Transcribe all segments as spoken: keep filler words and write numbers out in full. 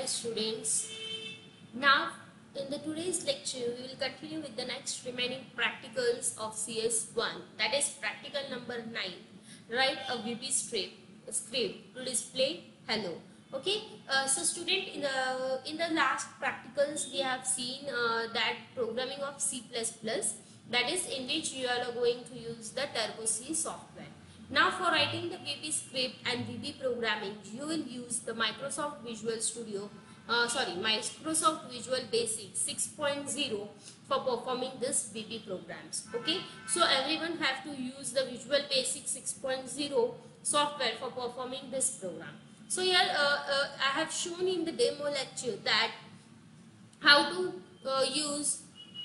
Hello students. Now in the today's lecture we will continue with the next remaining practicals of C S one, that is practical number nine. Write a V B script, script to display hello. Okay, uh, so student, in the in the last practicals we have seen uh, that programming of C plus plus, that is in which you are going to use the Turbo C software. Now for writing the V B script and V B programming, you will use the Microsoft Visual Studio, uh, sorry, Microsoft Visual Basic six point zero for performing this V B programs. Okay, so everyone have to use the Visual Basic six point zero software for performing this program. So here uh, uh, I have shown in the demo lecture that how to uh, use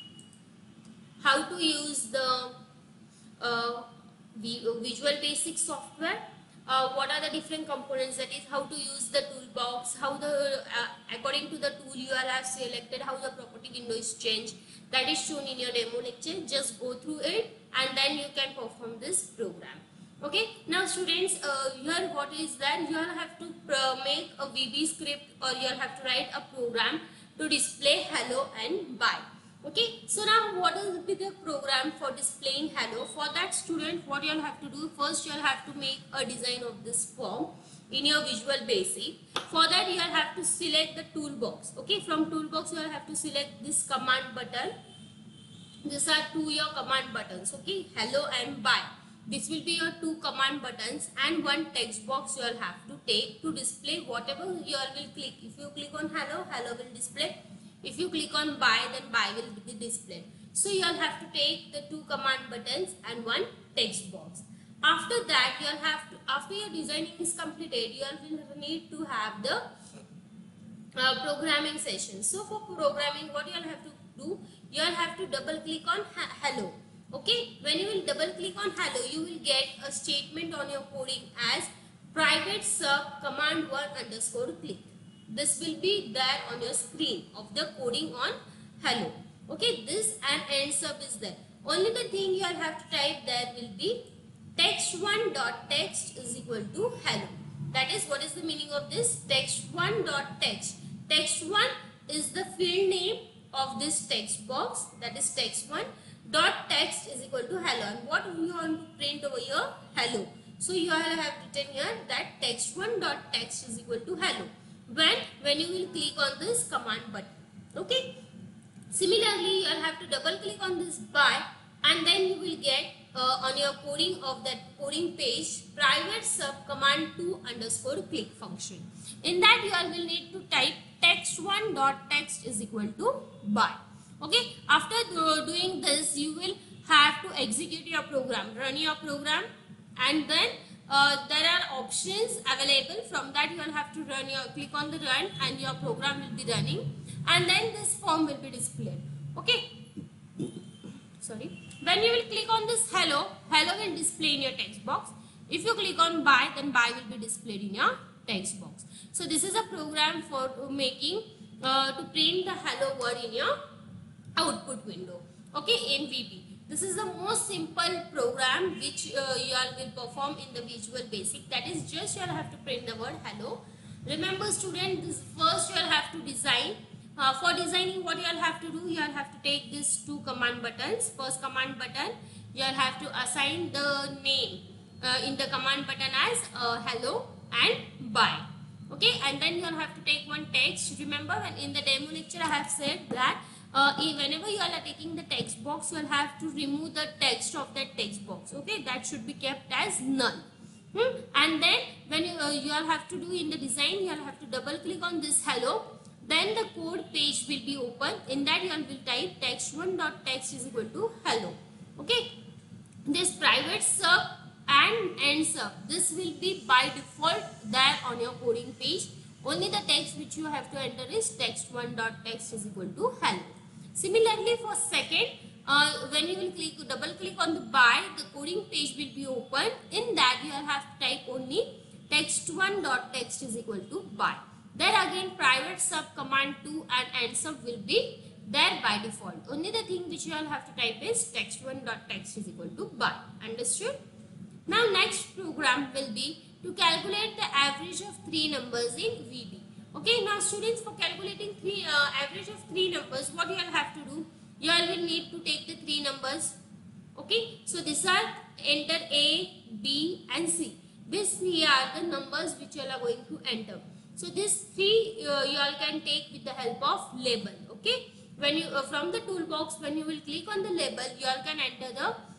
how to use the uh, Visual Basic software, uh, what are the different components, that is how to use the toolbox, how the uh, according to the tool you have selected, how the property window is changed. That is shown in your demo lecture. Just go through it and then you can perform this program. Okay, now students, uh, here what is that you all have to uh, make a V B script, or you all have to write a program to display hello and bye. Okay, so now what will be the program for displaying hello? For that student, what you all have to do, first you all have to make a design of this form in your Visual Basic. For that you all have to select the toolbox. Okay, from toolbox you all have to select this command button. These are two your command buttons. Okay, hello and bye. This will be your two command buttons, and one text box you all have to take to display whatever you all will click. If you click on hello, hello will display. If you click on bye, then bye will be displayed. So you all have to take the two command buttons and one text box. After that, you all have to, after your designing is completed, you all will need to have the uh, programming session. So for programming, what you all have to do, you all have to double click on hello. Okay, when you will double click on hello, you will get a statement on your coding as private sub command one underscore click. This will be there on your screen of the coding on hello. Okay, this and end sub is there. Only the thing you all have to type there will be text one dot text is equal to hello. That is, what is the meaning of this? Text one dot text. Text one is the field name of this text box, that is text one. Dot text is equal to hello, and what you want to print over here? Hello. So you all have written here that text one dot text is equal to hello. When when you will click on this command button. Okay, similarly you will have to double click on this bye, and then you will get uh, on your coding of that coding page private sub command two underscore click function. In that you all will need to type text one dot text is equal to bye. Okay, after do, doing this you will have to execute your program, run your program, and then Uh, there are options available. From that you will have to run your click on the run, and your program will be running, and then this form will be displayed. Okay, sorry, when you will click on this hello, hello will display in your text box. If you click on bye, then bye will be displayed in your text box. So this is a program for making uh, to print the hello word in your output window. Okay, in V B. This is the most simple program which uh, you all will perform in the Visual Basic. That is, just you all have to print the word hello. Remember student, this first you all have to design. Uh, for designing, what you all have to do, you all have to take these two command buttons. First command button, you all have to assign the name uh, in the command button as uh, hello and bye. Okay, and then you all have to take one text. Remember, when in the demo lecture I have said that Uh, whenever you all are taking the text box, you will have to remove the text of that text box. Okay, that should be kept as null. Hmm? And then when you, uh, you all have to do in the design, you all have to double click on this hello. Then the code page will be open. In that you all will type text one dot text is equal to hello. Okay, this private sub and end sub, this will be by default there on your coding page. Only the text which you have to enter is text one dot text is equal to hello. Similarly for second, uh, when you will click double click on the bye, the coding page will be open. In that you will have to type only text one dot text is equal to bye. There again private sub command two and end sub will be there by default. Only the thing which you all have to type is text one dot text is equal to bye. Understood? Now next program will be to calculate the average of three numbers in V B. Okay, now students, for calculating three uh, average of three numbers, what you all have to do? You all will need to take the three numbers. Okay, so these are enter A, B and C. These three are the numbers which you all are going to enter. So these three uh, you all can take with the help of label. Okay, when you uh, from the toolbox, when you will click on the label, you all can enter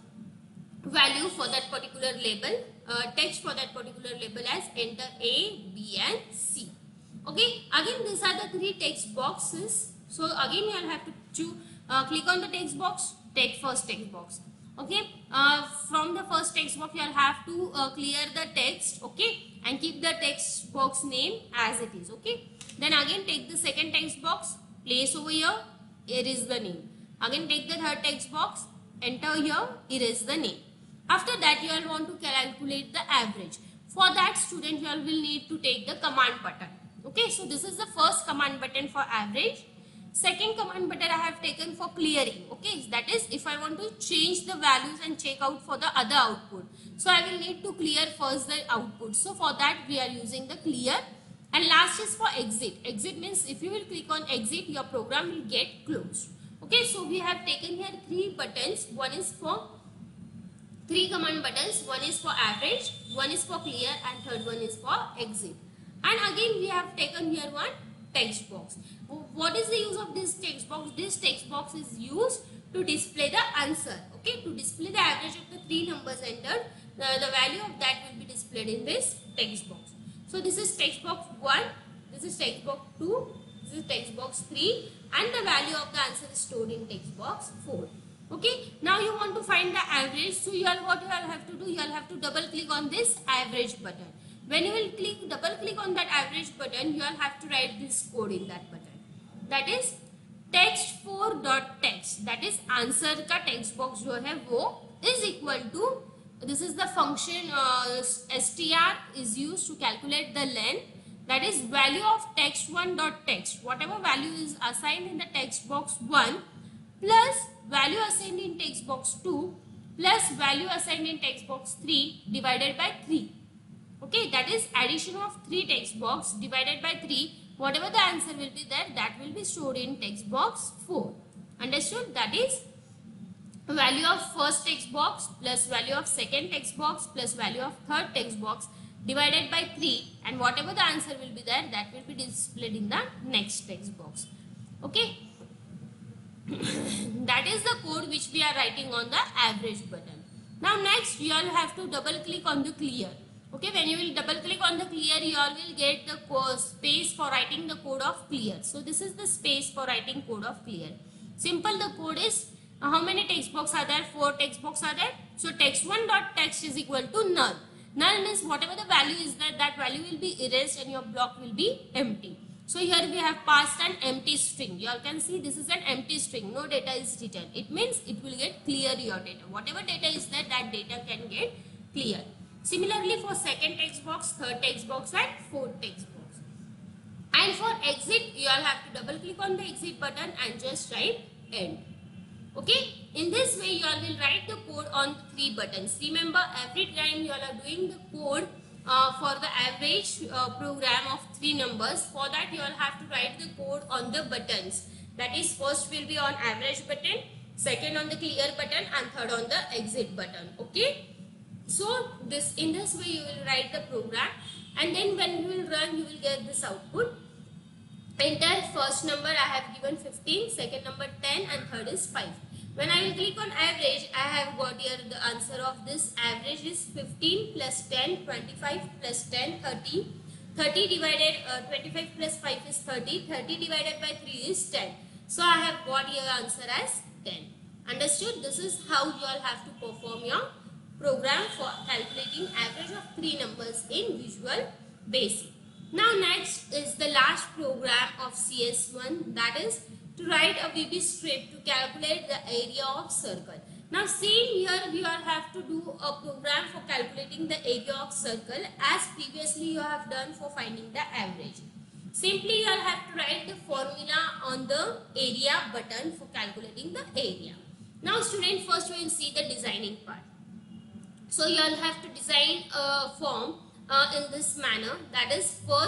the value for that particular label, uh, text for that particular label as enter A, B and C. Okay, again these are the three text boxes. So again you all have to choose, uh, click on the text box, take first text box. Okay, uh, from the first text box you all have to uh, clear the text, okay, and keep the text box name as it is. Okay, then again take the second text box, place over here, erase the name. Again take the third text box, enter here, erase the name. After that you all want to calculate the average. For that, student, you all will need to take the command button. Okay, so this is the first command button for average. Second command button I have taken for clearing. Okay, that is if I want to change the values and check out for the other output. So I will need to clear first the output. So for that we are using the clear. And last is for exit. Exit means if you will click on exit, your program will get closed. Okay, so we have taken here three buttons. One is for three command buttons. One is for average, one is for clear and third one is for exit. And again we have taken here one text box. What is the use of this text box? This text box is used to display the answer. Okay, to display the average of the three numbers entered. The, the value of that will be displayed in this text box. So this is text box one, this is text box two, this is text box three, and the value of the answer is stored in text box four. Okay, now you want to find the average. So you all what you all have to do, you all have to double click on this average button. When you will click double click on that average button, you all have to write this code in that button. That is text four dot text. That is answer का text box जो है वो is equal to, this is the function uh, str is used to calculate the length. That is value of text one dot text. Whatever value is assigned in the text box one plus value assigned in text box two plus value assigned in text box three divided by three. Okay, that is addition of three text box divided by three. Whatever the answer will be there, that will be stored in text box four. Understood? That is value of first text box plus value of second text box plus value of third text box divided by three, and whatever the answer will be there, that will be displayed in the next text box. Okay. That is the code which we are writing on the average button. Now next you all have to double click on the clear. Okay, when you will double click on the clear, you all will get the space for writing the code of clear. So this is the space for writing code of clear. Simple, the code is uh, how many text box are there? Four text box are there. So text one dot text is equal to null. Null means whatever the value is there, that value will be erased and your block will be empty. So here we have passed an empty string. You all can see this is an empty string. No data is written. It means it will get clear your data. Whatever data is there, that data can get clear. Similarly for second text box, third text box and fourth text box. And for exit, you all have to double click on the exit button and just write end. Okay, in this way you all will write the code on three buttons. Remember, every time you all are doing the code uh, for the average uh, program of three numbers, for that you all have to write the code on the buttons. That is, first will be on average button, second on the clear button and third on the exit button. Okay, so this in this way you will write the program, and then when you will run, you will get this output. Enter first number, I have given fifteen, second number ten and third is five. When I will click on average, I have got here the answer of this average is fifteen plus ten, twenty-five plus ten, thirty. thirty divided, uh, twenty-five plus five is thirty. thirty divided by three is ten. So I have got your answer as ten. Understood? This is how you all have to perform your program for calculating average of three numbers in Visual Basic. Now next is the last program of C S one, that is to write a V B strip to calculate the area of circle. Now see here we all have to do a program for calculating the area of circle as previously you have done for finding the average. Simply you all have to write the formula on the area button for calculating the area. Now student, first we will see the designing part. So you all have to design a form Uh, in this manner. That is, first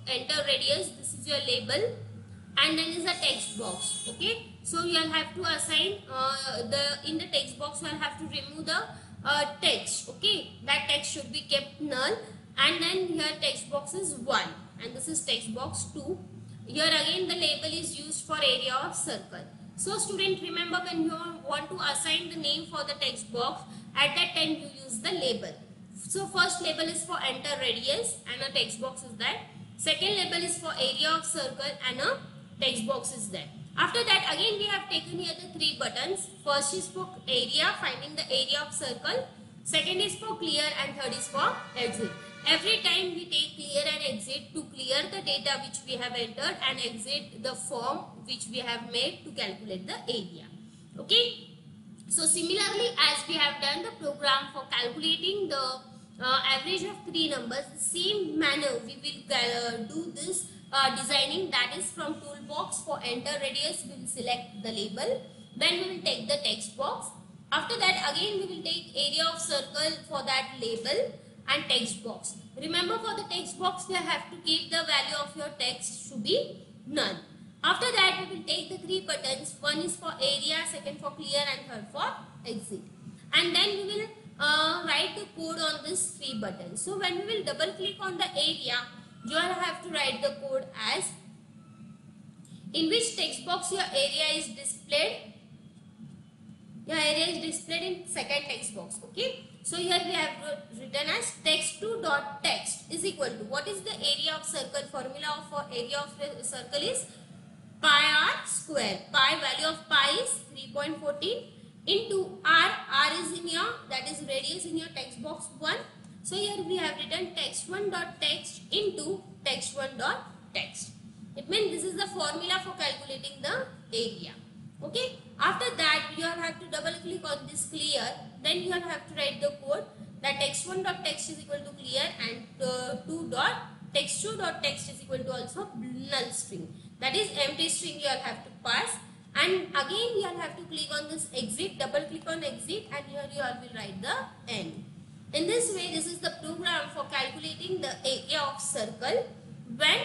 enter radius, this is your label, and then is a text box. Okay, so you'll have to assign uh, the in the text box you'll have to remove the uh, text. Okay, that text should be kept null, and then here text box is one and this is text box two. Here again the label is used for area of circle. So student, remember, when you want to assign the name for the text box, at that time you use the label. So first label is for enter radius and a text box is there. Second label is for area of circle and a text box is there. After that again we have taken here the three buttons. First is for area, finding the area of circle. Second is for clear and third is for exit. Every time we take clear and exit to clear the data which we have entered and exit the form which we have made to calculate the area. Okay. So similarly, as we have done the program for calculating the uh, average of three numbers, the same manner we will uh, do this uh, designing, that is from toolbox. For enter radius we will select the label, then we will take the text box. After that again we will take area of circle for that label and text box. Remember, for the text box you have to keep the value of your text to be none. After that we will take the three buttons. One is for area, second for clear and third for exit. And then we will uh, write the code on these three buttons. So when we will double click on the area, you will have to write the code as in which text box your area is displayed. Your area is displayed in second text box. Okay. So here we have written as text two dot text is equal to, what is the area of circle? Formula for area of the circle is pi r square. Pi, value of pi is three point one four into r. R is in your, that is radius in your text box one. So here we have written text one dot text into text one dot text. It means this is the formula for calculating the area. Okay. After that you will have to double click on this clear. Then you will have to write the code that text one dot text is equal to clear and uh, two dot text two dot text is equal to also null string. That is empty string you will have to pass. And again you will have to click on this exit, double click on exit, and here you all will write the end. In this way, this is the program for calculating the area of circle when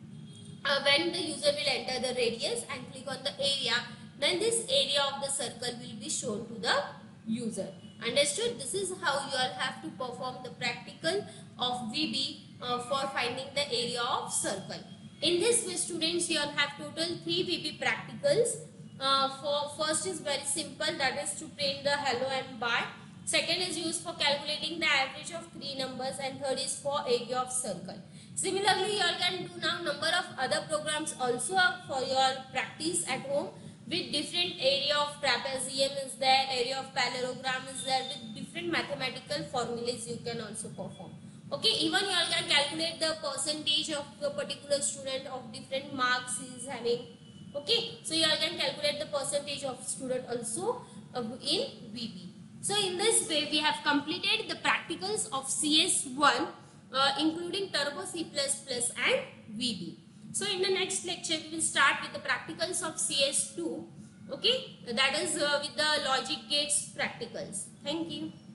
uh, when the user will enter the radius and click on the area, then this area of the circle will be shown to the user. Understood? This is how you all have to perform the practical of V B uh, for finding the area of circle. In this way, students, you all have total three V B practicals. Uh, for first is very simple, that is to print the hello and bye. Second is used for calculating the average of three numbers, and third is for area of circle. Similarly, you all can do now number of other programs also for your practice at home, with different area of trapezium is there, area of parallelogram is there, with different mathematical formulas you can also perform. Okay, even you all can calculate the percentage of a particular student of different marks he is having. Okay, so you all can calculate the percentage of student also uh, in V B. So in this way we have completed the practicals of C S one uh, including Turbo C plus plus and V B. So in the next lecture we will start with the practicals of C S two. Okay, that is uh, with the logic gates practicals. Thank you.